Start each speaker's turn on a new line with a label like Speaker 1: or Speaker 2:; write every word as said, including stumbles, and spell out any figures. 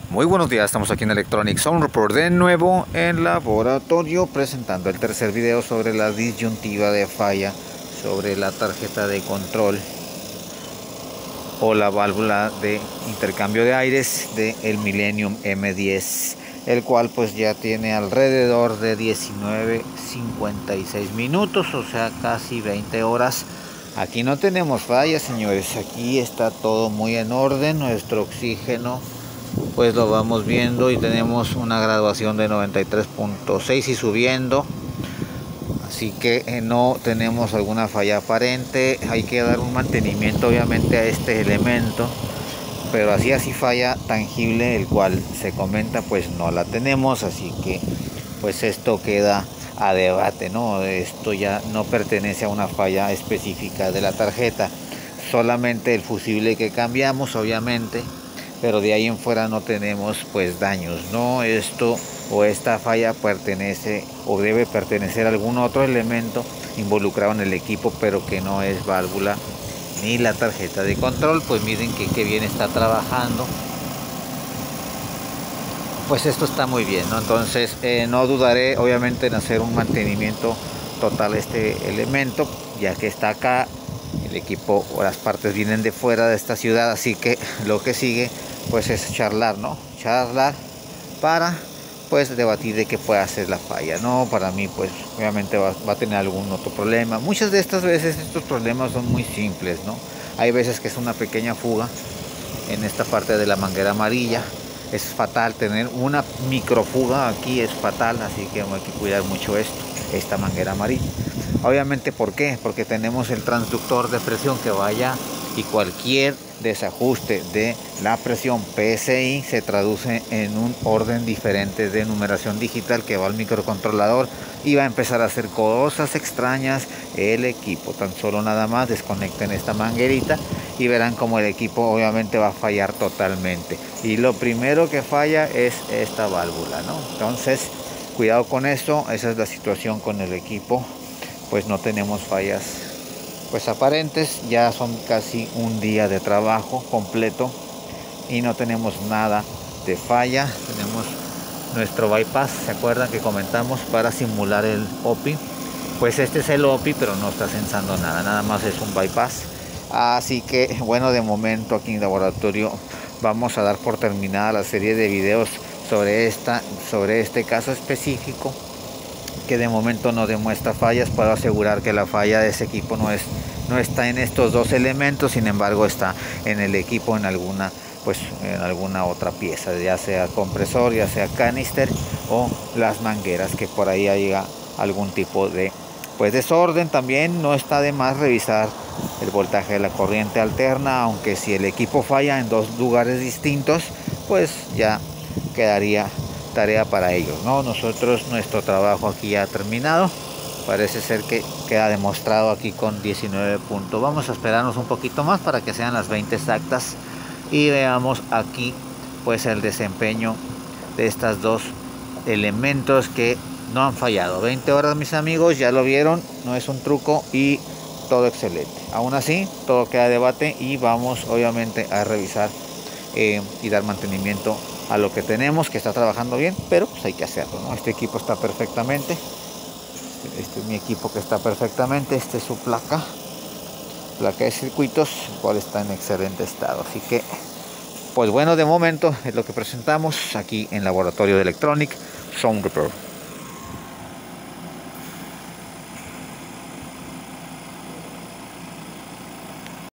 Speaker 1: Muy buenos días, estamos aquí en Electronic Sound Report de nuevo en laboratorio presentando el tercer video sobre la disyuntiva de falla sobre la tarjeta de control o la válvula de intercambio de aires de el Millennium M diez, el cual pues ya tiene alrededor de diecinueve cincuenta y seis minutos, o sea casi veinte horas. Aquí no tenemos fallas, señores, aquí está todo muy en orden. Nuestro oxígeno pues lo vamos viendo y tenemos una graduación de noventa y tres punto seis y subiendo, así que eh, no tenemos alguna falla aparente. Hay que dar un mantenimiento obviamente a este elemento, pero así así falla tangible, el cual se comenta, pues no la tenemos, así que pues esto queda a debate, ¿no? Esto ya no pertenece a una falla específica de la tarjeta, solamente el fusible que cambiamos obviamente, pero de ahí en fuera no tenemos pues daños, ¿no? Esto o esta falla pertenece o debe pertenecer a algún otro elemento involucrado en el equipo, pero que no es válvula ni la tarjeta de control. Pues miren que qué bien está trabajando, pues esto está muy bien, ¿no? Entonces eh, no dudaré obviamente en hacer un mantenimiento total a este elemento, ya que está acá. El equipo o las partes vienen de fuera de esta ciudad, así que lo que sigue pues es charlar, ¿no? Charlar para pues debatir de qué puede hacer la falla, ¿no? Para mí pues obviamente va, va a tener algún otro problema. Muchas de estas veces estos problemas son muy simples, ¿no? Hay veces que es una pequeña fuga en esta parte de la manguera amarilla. Es fatal tener una microfuga aquí, es fatal, así que hay que cuidar mucho esto, esta manguera amarilla. Obviamente, ¿por qué? Porque tenemos el transductor de presión que vaya, y cualquier desajuste de la presión P S I se traduce en un orden diferente de numeración digital que va al microcontrolador y va a empezar a hacer cosas extrañas el equipo. Tan solo nada más desconecten esta manguerita y verán como el equipo obviamente va a fallar totalmente, y lo primero que falla es esta válvula, ¿no? Entonces cuidado con eso. Esa es la situación con el equipo, pues no tenemos fallas pues aparentes. Ya son casi un día de trabajo completo y no tenemos nada de falla. Tenemos nuestro bypass, ¿se acuerdan que comentamos para simular el O P I? Pues este es el O P I, pero no está sensando nada, nada más es un bypass. Así que bueno, de momento aquí en laboratorio vamos a dar por terminada la serie de videos sobre esta sobre este caso específico, que de momento no demuestra fallas. Puedo asegurar que la falla de ese equipo no es no está en estos dos elementos, sin embargo está en el equipo, en alguna pues en alguna otra pieza, ya sea compresor, ya sea canister o las mangueras, que por ahí haya algún tipo de pues desorden. También no está de más revisar el voltaje de la corriente alterna, aunque si el equipo falla en dos lugares distintos, pues ya quedaría tarea para ellos, ¿no? Nosotros, nuestro trabajo aquí ya ha terminado. Parece ser que queda demostrado aquí con diecinueve puntos. Vamos a esperarnos un poquito más para que sean las veinte exactas y veamos aquí pues el desempeño de estas dos elementos que no han fallado. veinte horas, mis amigos, ya lo vieron, no es un truco y todo excelente. Aún así, todo queda de debate y vamos obviamente a revisar eh, y dar mantenimiento a lo que tenemos, que está trabajando bien, pero pues hay que hacerlo, ¿no? Este equipo está perfectamente, este es mi equipo que está perfectamente, este es su placa, placa de circuitos, el cual está en excelente estado. Así que, pues bueno, de momento es lo que presentamos aquí en Laboratorio de Electronic Sound Report.